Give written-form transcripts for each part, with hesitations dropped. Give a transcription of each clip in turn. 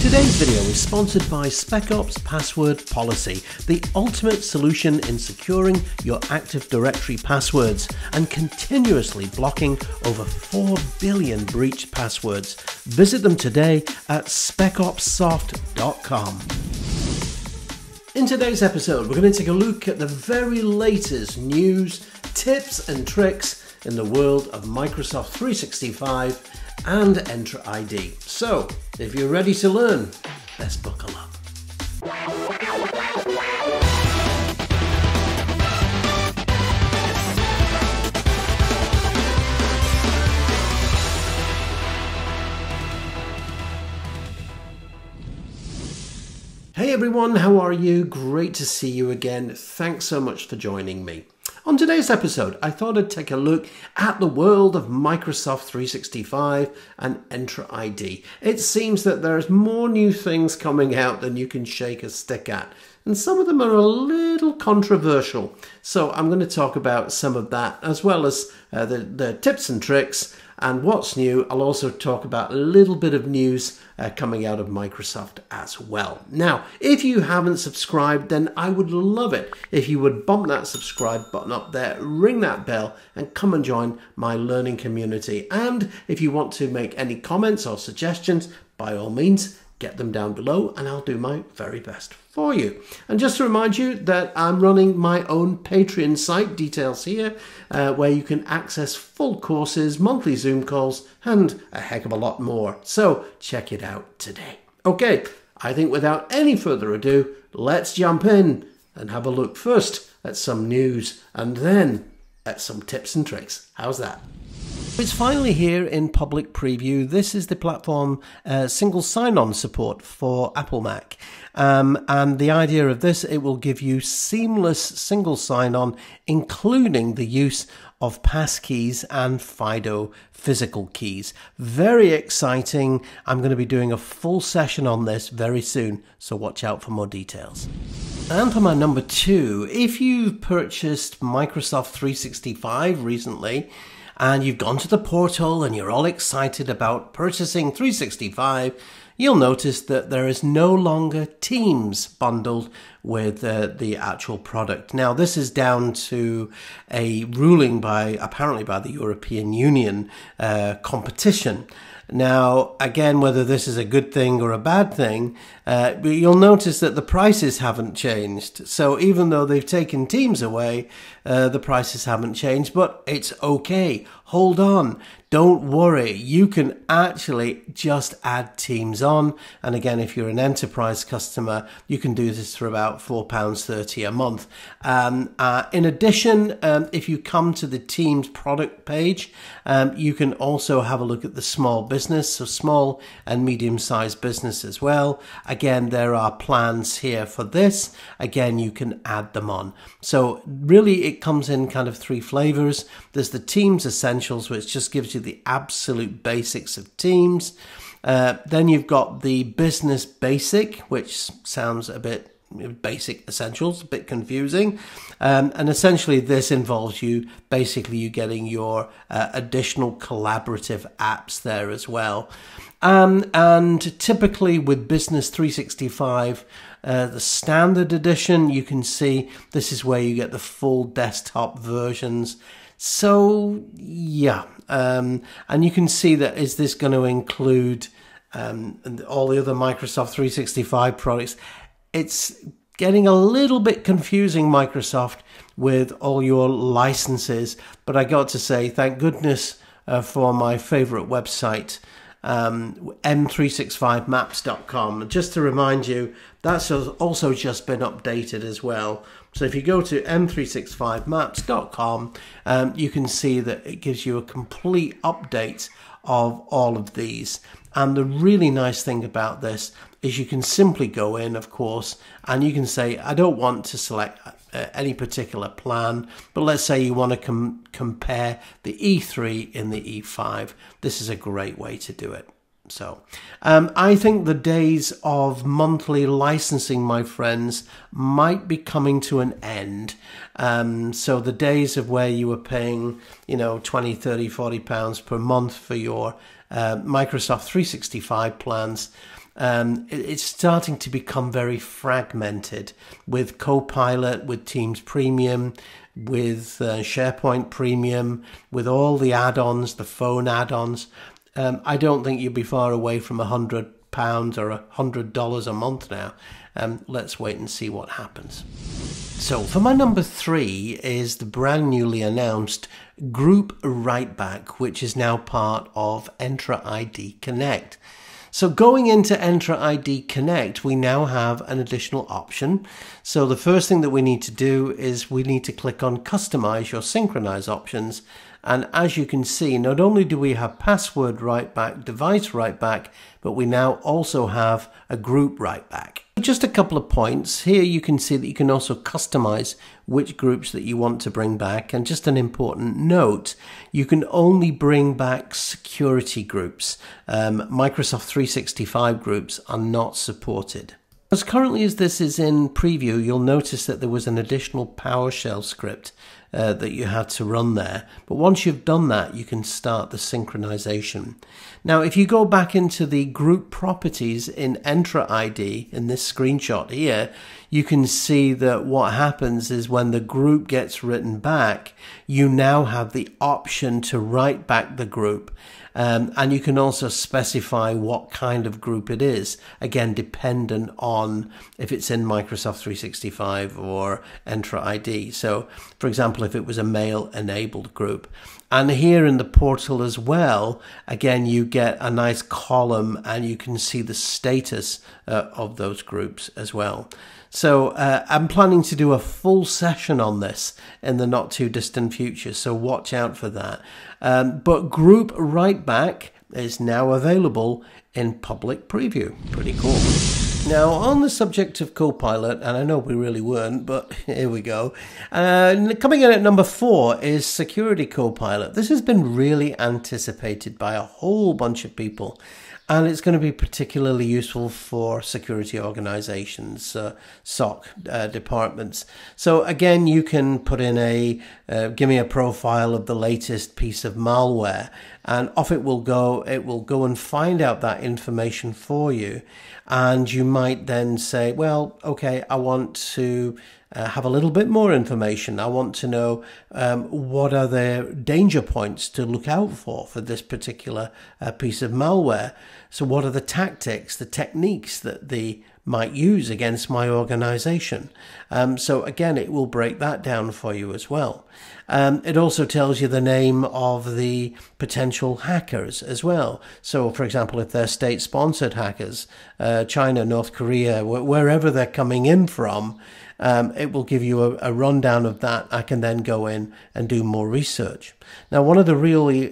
Today's video is sponsored by SpecOps Password Policy, the ultimate solution in securing your Active Directory passwords and continuously blocking over 4 billion breached passwords. Visit them today at specopssoft.com. In today's episode, we're going to take a look at the very latest news, tips and tricks in the world of Microsoft 365 and Entra ID. So, if you're ready to learn, let's buckle up. Hey everyone, how are you? Great to see you again. Thanks so much for joining me. On today's episode, I thought I'd take a look at the world of Microsoft 365 and Entra ID. It seems that there's more new things coming out than you can shake a stick at, and some of them are a little controversial. So I'm going to talk about some of that, as well as the tips and tricks and what's new. I'll also talk about a little bit of news coming out of Microsoft as well. Now, if you haven't subscribed, then I would love it if you would bump that subscribe button up there, ring that bell, and come and join my learning community. And if you want to make any comments or suggestions, by all means, get them down below and I'll do my very best for you. And just to remind you that I'm running my own Patreon site, details here, where you can access full courses, monthly Zoom calls, and a heck of a lot more. So check it out today. Okay, I think without any further ado, let's jump in and have a look first at some news and then at some tips and tricks. How's that? It's finally here in public preview. This is the platform single sign-on support for Apple Mac. And the idea of this, it will give you seamless single sign-on, including the use of Passkeys and FIDO physical keys. Very exciting. I'm going to be doing a full session on this very soon, so watch out for more details. And for my number 2, if you've purchased Microsoft 365 recently, and you've gone to the portal and you're all excited about purchasing 365, you'll notice that there is no longer Teams bundled with the actual product. Now, this is down to a ruling apparently by the European Union competition. Now, again, whether this is a good thing or a bad thing, you'll notice that the prices haven't changed. So even though they've taken Teams away, the prices haven't changed, but it's okay. Hold on. Don't worry. You can actually just add Teams on. And again, if you're an enterprise customer, you can do this for about £4.30 a month. In addition, if you come to the Teams product page, you can also have a look at the small business, so small and medium-sized business as well. Again, there are plans here for this. Again, you can add them on. So really, it comes in kind of 3 flavors. There's the Teams Essentials, which just gives you the absolute basics of Teams. Then you've got the Business Basic, which sounds a bit basic essentials, a bit confusing. And essentially this involves you getting your additional collaborative apps there as well. And typically with Business 365, the standard edition, you can see this is where you get the full desktop versions. So yeah, and you can see that is this going to include all the other Microsoft 365 products. It's getting a little bit confusing, Microsoft, with all your licenses, but I got to say, thank goodness for my favorite website, m365maps.com. Just to remind you, that's also just been updated as well. So if you go to m365maps.com, you can see that it gives you a complete update of all of these. And the really nice thing about this is you can simply go in, of course, and you can say, I don't want to select any particular plan, but let's say you want to compare the E3 in the E5. This is a great way to do it. So I think the days of monthly licensing, my friends, might be coming to an end. So the days of where you were paying, 20, 30, 40 pounds per month for your Microsoft 365 plans, It's starting to become very fragmented with Copilot, with Teams Premium, with SharePoint Premium, with all the add-ons, the phone add-ons. I don't think you'll be far away from £100 or $100 a month now. Let's wait and see what happens. So for my number 3 is the brand newly announced Group Writeback, which is now part of Entra ID Connect. So going into Entra ID Connect, we now have an additional option. So the first thing that we need to do is we need to click on Customize your Synchronize options. And as you can see, not only do we have password writeback, device writeback, but we now also have a group writeback. Just a couple of points. Here you can see that you can also customize which groups that you want to bring back. And just an important note, you can only bring back security groups. Microsoft 365 groups are not supported. As currently as this is in preview, you'll notice that there was an additional PowerShell script that you had to run there. But once you've done that, you can start the synchronization. Now, if you go back into the group properties in Entra ID, in this screenshot here, you can see that what happens is when the group gets written back, you now have the option to write back the group. And you can also specify what kind of group it is, again, dependent on if it's in Microsoft 365 or Entra ID. So, for example, if it was a mail-enabled group. And here in the portal as well, again, you get a nice column and you can see the status of those groups as well. So I'm planning to do a full session on this in the not too distant future, so watch out for that. But Group Writeback is now available in public preview. Pretty cool. Now, on the subject of Copilot, and I know we really weren't, but here we go. Coming in at number 4 is Security Copilot. This has been really anticipated by a whole bunch of people. And it's going to be particularly useful for security organizations, SOC departments. So again, you can put in give me a profile of the latest piece of malware, and off it will go. It will go and find out that information for you. And you might then say, well, okay, I want to have a little bit more information. I want to know what are the danger points to look out for this particular piece of malware. So what are the tactics, the techniques that they might use against my organization? So again, it will break that down for you as well. It also tells you the name of the potential hackers as well. So for example, if they're state-sponsored hackers, China, North Korea, wherever they're coming in from, it will give you a rundown of that. I can then go in and do more research. Now, one of the really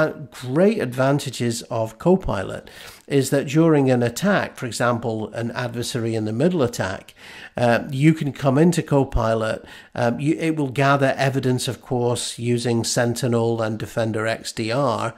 great advantages of Copilot is that during an attack, for example, an adversary in the middle attack, you can come into Copilot. It will gather evidence, of course, using Sentinel and Defender XDR.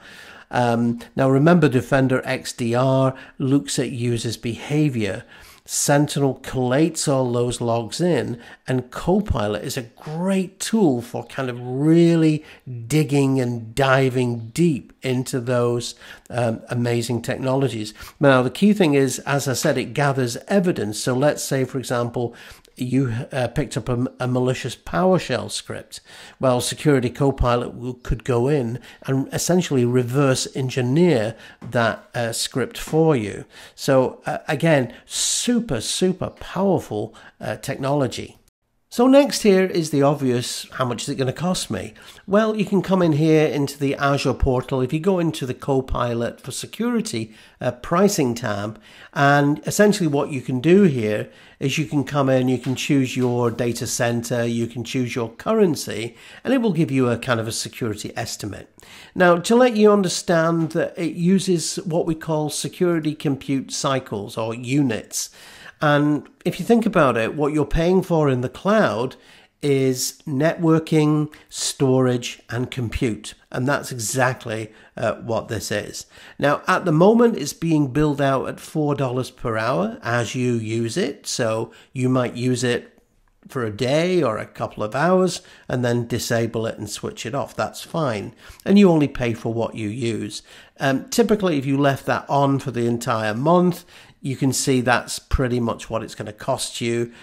Now, remember, Defender XDR looks at users' behavior. Sentinel collates all those logs in, and Copilot is a great tool for kind of really digging and diving deep into those amazing technologies. Now, the key thing is, as I said, it gathers evidence. So let's say, for example, you picked up a malicious PowerShell script. Well, Security Copilot could go in and essentially reverse engineer that script for you. So again, super, super powerful technology. So next here is the obvious, how much is it going to cost me? Well, you can come in here into the Azure portal. If you go into the Copilot for Security pricing tab, and essentially what you can do here is you can come in, you can choose your data center, you can choose your currency, and it will give you a kind of a security estimate. Now, to let you understand that it uses what we call security compute cycles or units. And if you think about it, what you're paying for in the cloud is networking, storage, and compute. And that's exactly what this is. Now, at the moment, it's being billed out at $4 per hour as you use it. So you might use it for a day or a couple of hours and then disable it and switch it off. That's fine. And you only pay for what you use. Typically, if you left that on for the entire month, you can see that's pretty much what it's going to cost you,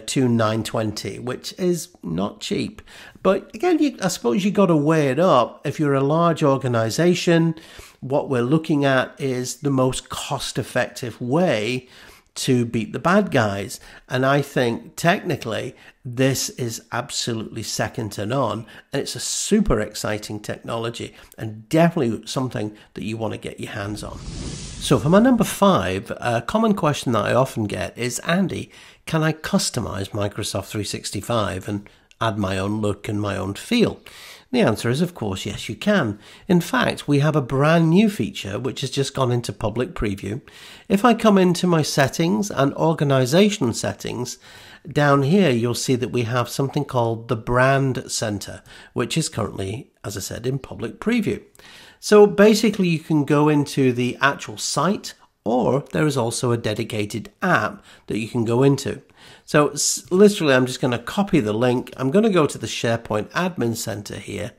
$2,920, which is not cheap. But again, I suppose you got to weigh it up. If you're a large organization, what we're looking at is the most cost-effective way to beat the bad guys. And I think technically this is absolutely second to none, and it's a super exciting technology and definitely something that you want to get your hands on. So for my number 5, a common question that I often get is, Andy, can I customize Microsoft 365 and add my own look and my own feel? The answer is, of course, yes, you can. In fact, we have a brand new feature which has just gone into public preview. If I come into my settings and organization settings, down here you'll see that we have something called the Brand Center, which is currently, as I said, in public preview. So basically you can go into the actual site, or there is also a dedicated app that you can go into. So literally, I'm just going to copy the link. I'm going to go to the SharePoint Admin Center here.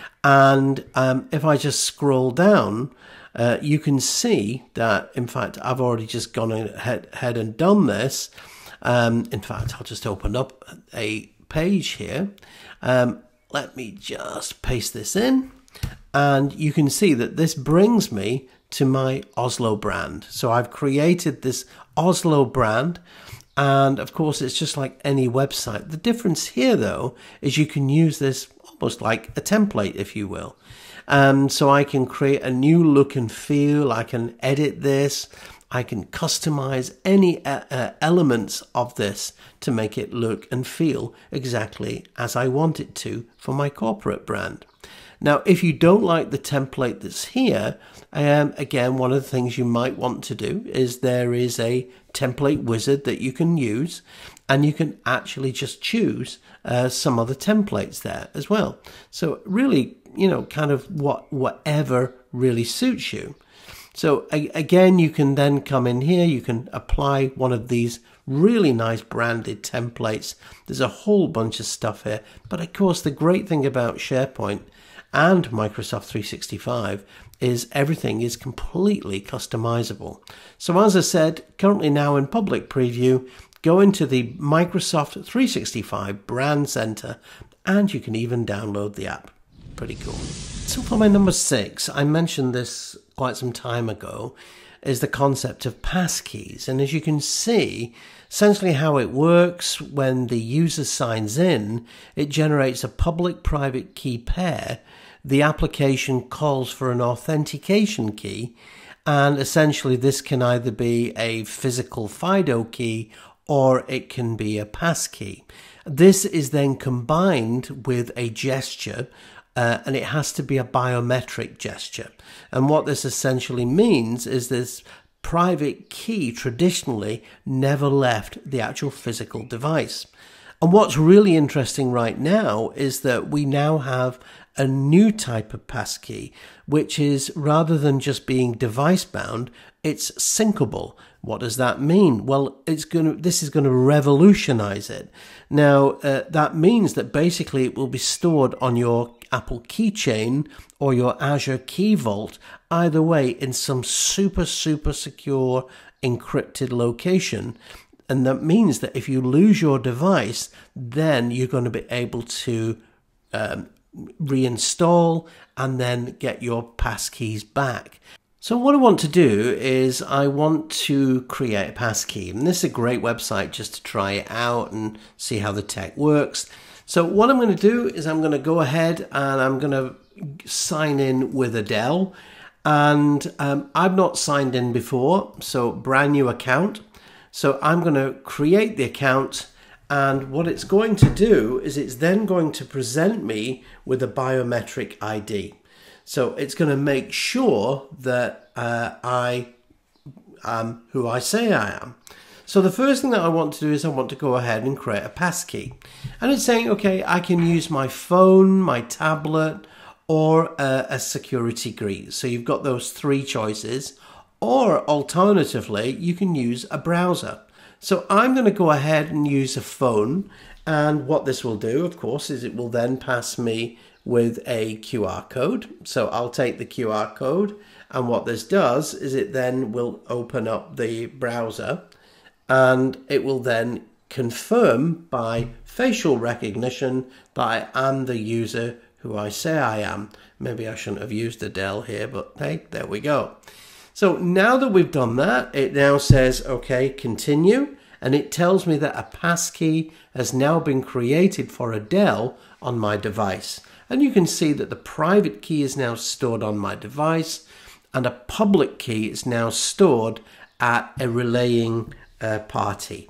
And if I just scroll down, you can see that, in fact, I've already just gone ahead and done this. In fact, I'll just open up a page here. Let me just paste this in. And you can see that this brings me to my Oslo brand. So I've created this Oslo brand. And of course, it's just like any website. The difference here, though, is you can use this almost like a template, if you will. So I can create a new look and feel. I can edit this. I can customize any elements of this to make it look and feel exactly as I want it to for my corporate brand. Now, if you don't like the template that's here, again, one of the things you might want to do is there is a template wizard that you can use, and you can actually just choose some other templates there as well. So really, kind of whatever really suits you. So again, you can then come in here, you can apply one of these really nice branded templates. There's a whole bunch of stuff here. But of course, the great thing about SharePoint and Microsoft 365 is everything is completely customizable. So as I said, currently now in public preview, go into the Microsoft 365 Brand Center, and you can even download the app. Pretty cool. So for my number 6, I mentioned this quite some time ago, is the concept of passkeys. And as you can see, essentially how it works when the user signs in, it generates a public-private key pair. The application calls for an authentication key, and essentially this can either be a physical FIDO key or it can be a passkey. This is then combined with a gesture, and it has to be a biometric gesture. And what this essentially means is this private key traditionally never left the actual physical device. And what's really interesting right now is that we now have a new type of passkey, which is, rather than just being device bound, it's syncable. What does that mean? Well, this is going to revolutionize it. Now, that means that basically it will be stored on your Apple keychain or your Azure Key Vault, either way, in some super secure encrypted location. And that means that if you lose your device, then you're going to be able to reinstall and then get your passkeys back. So what I want to do is I want to create a passkey, and this is a great website just to try it out and see how the tech works. So what I'm going to do is I'm going to go ahead and I'm going to sign in with Adele, and I've not signed in before, so brand new account. So I'm going to create the account, and what it's going to do is it's then going to present me with a biometric ID. So it's going to make sure that I am who I say I am. So the first thing that I want to do is I want to go ahead and create a passkey. And it's saying, okay, I can use my phone, my tablet, or a security key. So you've got those 3 choices. Or alternatively, you can use a browser. So I'm going to go ahead and use a phone. And what this will do, of course, is it will then pass me with a QR code. So I'll take the QR code And what this does is it then will open up the browser, and it will then confirm by facial recognition that I am the user who I say I am. Maybe I shouldn't have used the del here, but hey, there we go. So now that we've done that, it now says, okay, continue. And it tells me that a passkey has now been created for a del on my device. And you can see that the private key is now stored on my device, and a public key is now stored at a relaying party.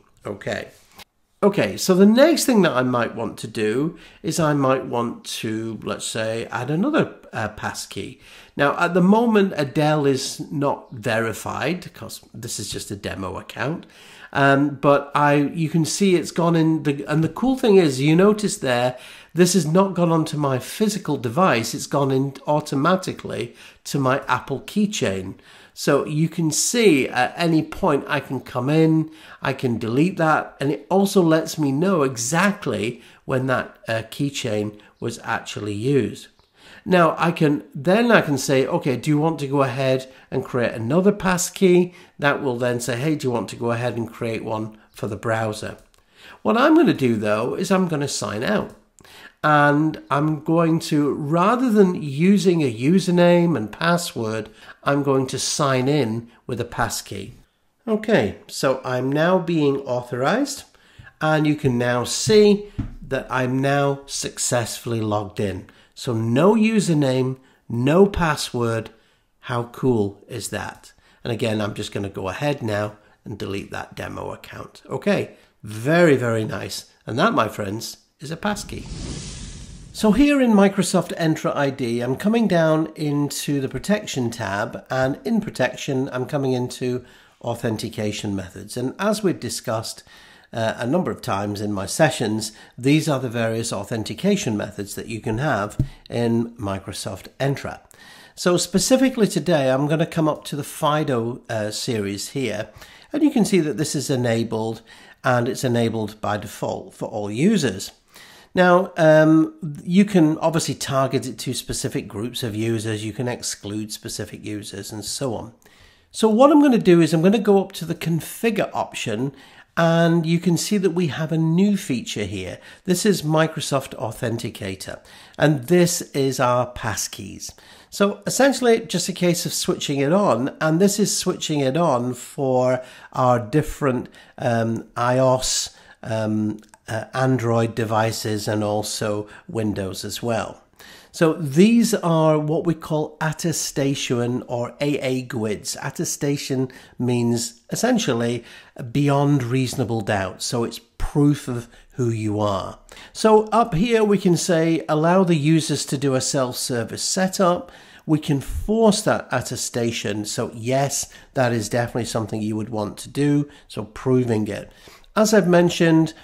Okay, so the next thing that I might want to do is I might want to, let's say, add another passkey. Now, at the moment, a del is not verified because this is just a demo account. But you can see it's gone in, and the cool thing is, you notice there, this has not gone onto my physical device, it's gone in automatically to my Apple keychain. So you can see at any point I can come in, I can delete that, and it also lets me know exactly when that keychain was actually used. Now I can say, okay, do you want to go ahead and create another passkey? That will then say, hey, do you want to go ahead and create one for the browser? What I'm going to do though is I'm going to sign out. And I'm going to, rather than using a username and password, I'm going to sign in with a passkey. Okay, so I'm now being authorized, and you can now see that I'm now successfully logged in. So no username, no password. How cool is that? And again, I'm just going to go ahead now and delete that demo account. Okay, very, very nice. And that, my friends, is a passkey. So here in Microsoft Entra ID, I'm coming down into the protection tab, and in protection, I'm coming into authentication methods. And as we've discussed a number of times in my sessions, these are the various authentication methods that you can have in Microsoft Entra. So specifically today, I'm going to come up to the FIDO series here, and you can see that this is enabled, and it's enabled by default for all users. Now, you can obviously target it to specific groups of users, you can exclude specific users and so on. So what I'm going to do is I'm going to go up to the configure option, and you can see that we have a new feature here. This is Microsoft Authenticator, and this is our passkeys. So essentially just a case of switching it on, and this is switching it on for our different iOS, Android devices, and also Windows as well. So these are what we call attestation or AA GUIDs. Attestation means essentially beyond reasonable doubt. So it's proof of who you are. So up here we can say allow the users to do a self-service setup. We can force that attestation. So yes, that is definitely something you would want to do. So proving it. As I've mentioned,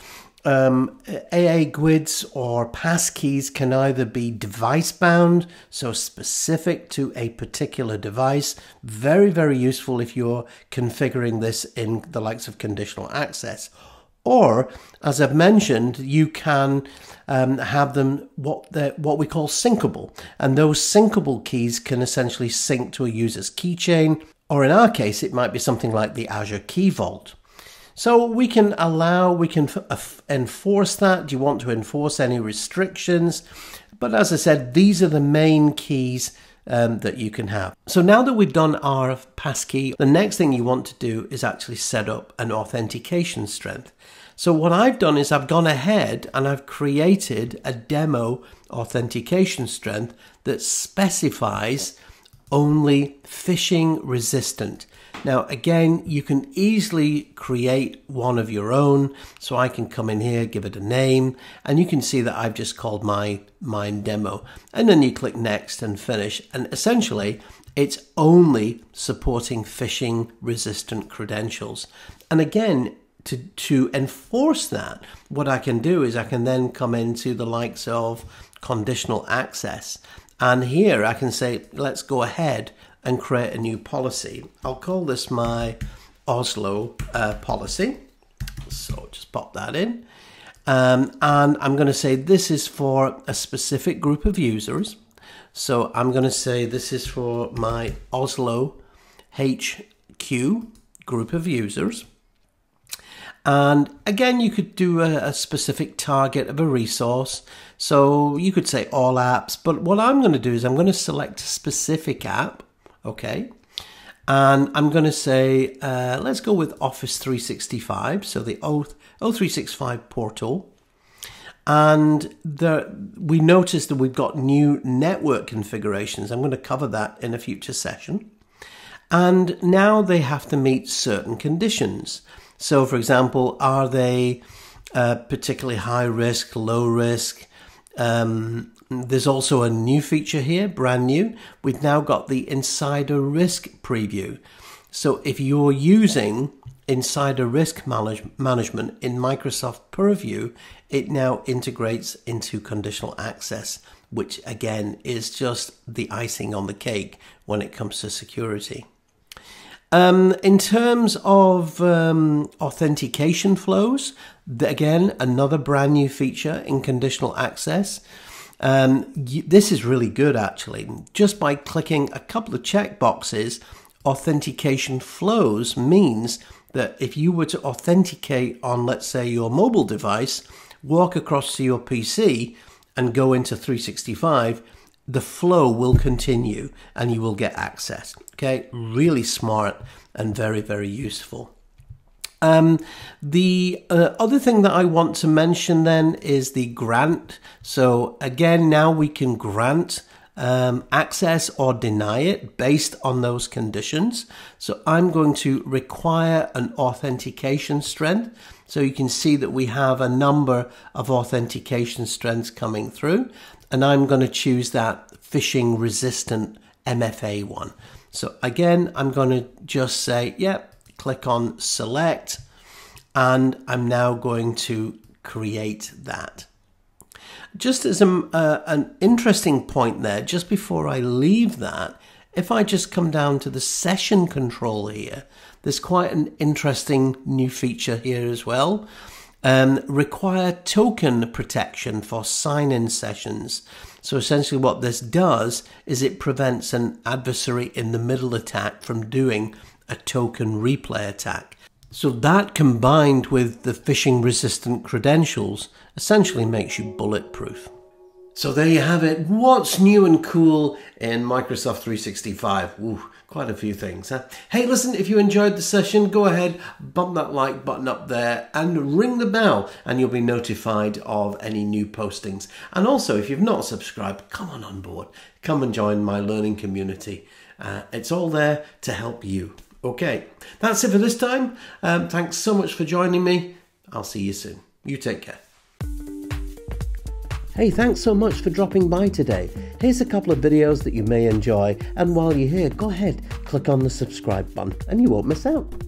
AA GUIDs or passkeys can either be device bound, so specific to a particular device. Very, very useful if you're configuring this in the likes of conditional access. Or, as I've mentioned, you can have them what we call syncable. And those syncable keys can essentially sync to a user's keychain, or in our case, it might be something like the Azure Key Vault. So we can enforce that. Do you want to enforce any restrictions? But as I said, these are the main keys that you can have. So now that we've done our passkey, the next thing you want to do is actually set up an authentication strength. So what I've done is I've gone ahead and I've created a demo authentication strength that specifies only phishing resistant. Now, again, you can easily create one of your own. So I can come in here, give it a name, and you can see that I've just called mine demo. And then you click next and finish. And essentially, it's only supporting phishing resistant credentials. And again, to enforce that, what I can do is I can then come into the likes of conditional access. And here I can say, let's go ahead and create a new policy. I'll call this my Oslo policy. So just pop that in. And I'm going to say this is for a specific group of users. So I'm going to say this is for my Oslo HQ group of users. And again, you could do a specific target of a resource. So you could say all apps, but what I'm going to do is I'm going to select a specific app, okay? And I'm going to say, let's go with Office 365, so the O365 portal. And we notice that we've got new network configurations. I'm going to cover that in a future session. And now they have to meet certain conditions. So, for example, are they particularly high risk, low risk? There's also a new feature here, brand new. We've now got the insider risk preview. So if you're using insider risk management in Microsoft Purview, it now integrates into conditional access, which again is just the icing on the cake when it comes to security. In terms of authentication flows, again, another brand new feature in conditional access. This is really good, actually. Just by clicking a couple of checkboxes, authentication flows means that if you were to authenticate on, let's say, your mobile device, walk across to your PC and go into 365, the flow will continue and you will get access. Okay, really smart and very, very useful. The other thing that I want to mention then is the grant. So again, now we can grant access or deny it based on those conditions. So I'm going to require an authentication strength. So you can see that we have a number of authentication strengths coming through, and I'm going to choose that phishing resistant MFA one. So again, I'm going to just say, yep, click on select, and I'm now going to create that. Just as an interesting point there, just before I leave that, if I just come down to the session control here, there's quite an interesting new feature here as well. Require token protection for sign-in sessions. So essentially what this does is it prevents an adversary in the middle attack from doing a token replay attack. So that combined with the phishing resistant credentials essentially makes you bulletproof. So there you have it. What's new and cool in Microsoft 365? Ooh, quite a few things, huh? Hey, listen, if you enjoyed the session, go ahead, bump that like button up there and ring the bell, and you'll be notified of any new postings. And also, if you've not subscribed, come on board. Come and join my learning community. It's all there to help you. Okay, that's it for this time. Thanks so much for joining me. I'll see you soon. You take care. Hey, thanks so much for dropping by today. Here's a couple of videos that you may enjoy, and while you're here, go ahead, click on the subscribe button and you won't miss out.